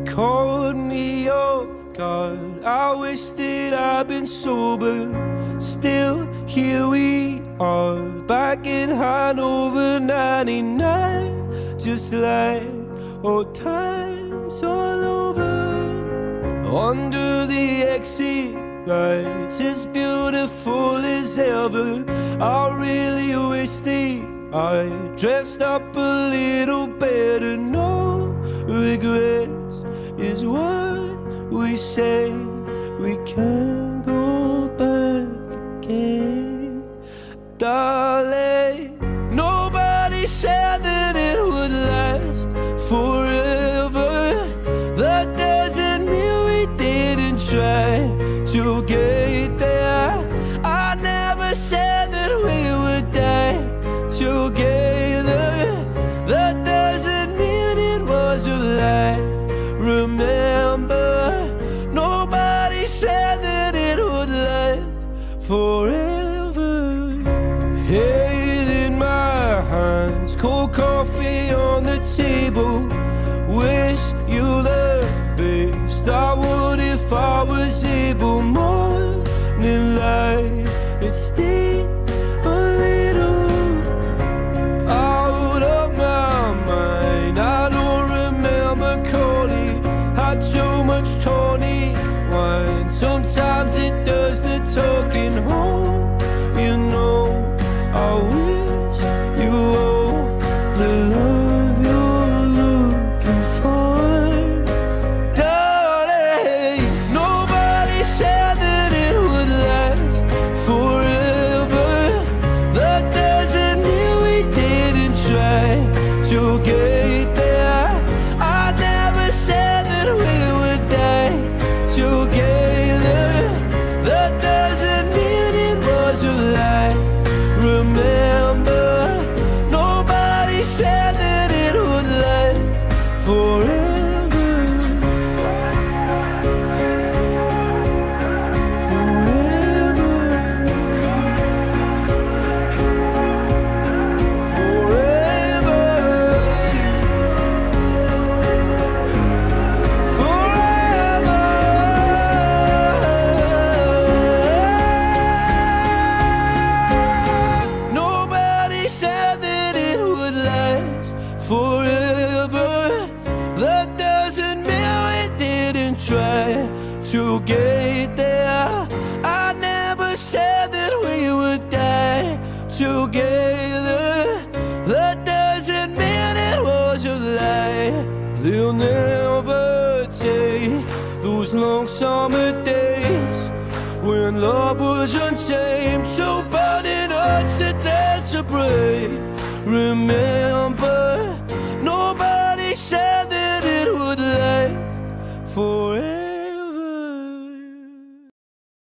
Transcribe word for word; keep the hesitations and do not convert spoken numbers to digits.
caught me off guard. I wish that I'd been sober. Still, here we are, back in Hanover ninety-nine, just like old times all over. Under the exit lights, as beautiful as ever. I really wish that I dressed up a little better. No regrets is what we say. We can't go back again, darling. Nobody said that it would last forever. That doesn't mean we didn't try to get there. I never said that we would die together. That doesn't mean it was a lie. Remember, nobody said that it would last forever. Head in my hands, cold coffee on the table. Wish you the best. I would if I was able. Morning light, it stings a little. Out of my mind, I don't remember calling. Had too much tonic wine. Sometimes it does the talking home. You know, I wish you all the love you're looking for. Darling, nobody said that it would last forever. That doesn't mean we didn't try to get there. I never said that we would die together. That doesn't mean it was a lie. Remember, nobody said that it would last forever. Forever, that doesn't mean we didn't try to get there. I never said that we would die together. That doesn't mean it was a lie. They'll never take those long summer days when love was untamed, so burning hearts that dared to break. Remember, nobody said that it would last forever.